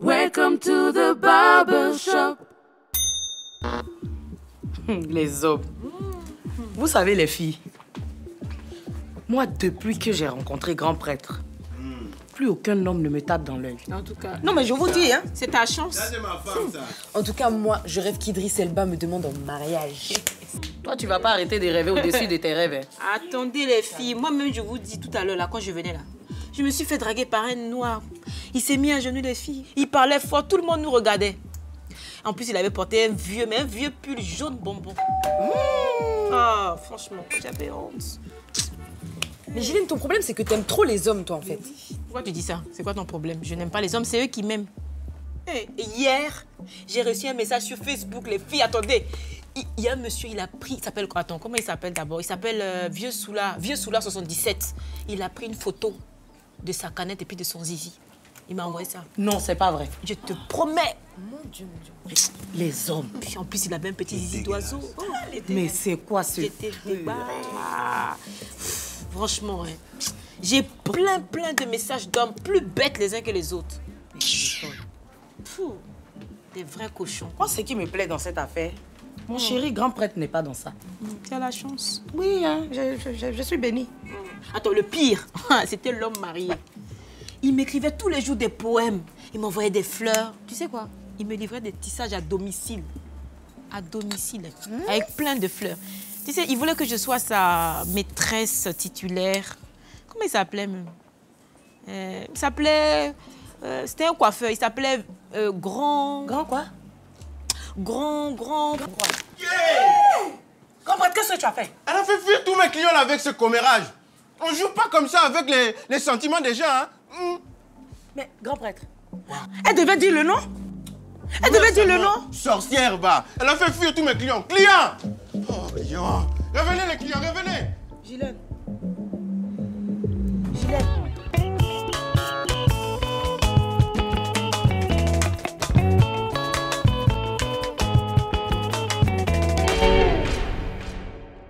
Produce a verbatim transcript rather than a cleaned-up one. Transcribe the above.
Welcome to the barber shop. Les hommes. Vous savez les filles, moi depuis que j'ai rencontré grand prêtre, plus aucun homme ne me tape dans l'œil. En tout cas. Non mais je vous dis hein. C'est ta chance. Ça c'est ma femme ça. En tout cas moi je rêve qu'Idriss Elba me demande en mariage. Toi tu vas pas arrêter de rêver au-dessus de tes rêves. Hein. Attendez les filles, moi-même je vous dis tout à l'heure là quand je venais là, je me suis fait draguer par un noir. Il s'est mis à genoux les filles. Il parlait fort, tout le monde nous regardait. En plus il avait porté un vieux, mais un vieux pull jaune bonbon. Mmh. Ah franchement, j'avais honte. Mais Gilène, ton problème c'est que t'aimes trop les hommes toi en fait. Pourquoi tu dis ça? C'est quoi ton problème? Je n'aime pas les hommes, c'est eux qui m'aiment. Hey, hier, j'ai reçu un message sur Facebook, les filles, attendez. Il y a un monsieur, il a pris, il s'appelle quoi? Attends, comment il s'appelle d'abord? Il s'appelle euh, Vieux Soula, Vieux Soula soixante-dix-sept. Il a pris une photo de sa canette et puis de son zizi. Il m'a envoyé ça. Non, c'est pas vrai. Je te promets. Mon Dieu, mon Dieu. Les hommes. Puis en plus, il avait un petit zizi d'oiseau. Oh, mais c'est quoi ce... J'étais ah. Franchement, hein. J'ai plein, plein de messages d'hommes plus bêtes les uns que les autres. Fou, des vrais cochons. Moi, ce qui me plaît dans cette affaire, mon chéri grand prêtre n'est pas dans ça. Tu as la chance. Oui, hein, je, je, je suis bénie. Attends, le pire, c'était l'homme marié. Il m'écrivait tous les jours des poèmes. Il m'envoyait des fleurs. Tu sais quoi? Il me livrait des tissages à domicile. À domicile, mmh. Avec plein de fleurs. Tu sais, il voulait que je sois sa maîtresse titulaire. Comment il s'appelait même? euh, Il s'appelait... Euh, c'était un coiffeur. Il s'appelait euh, Grand... Grand quoi? Grand, grand... Grand quoi? Yeah! Grand prêtre, qu'est-ce que tu as fait? Elle a fait fuir tous mes clients là, avec ce commérage. On joue pas comme ça avec les, les sentiments des gens, hein? Mm. Mais, grand prêtre, elle devait dire le nom? Elle devait dire le nom? Sorcière, bah. Elle a fait fuir tous mes clients. Clients! Oh, clients. Revenez les clients, revenez. Gilène.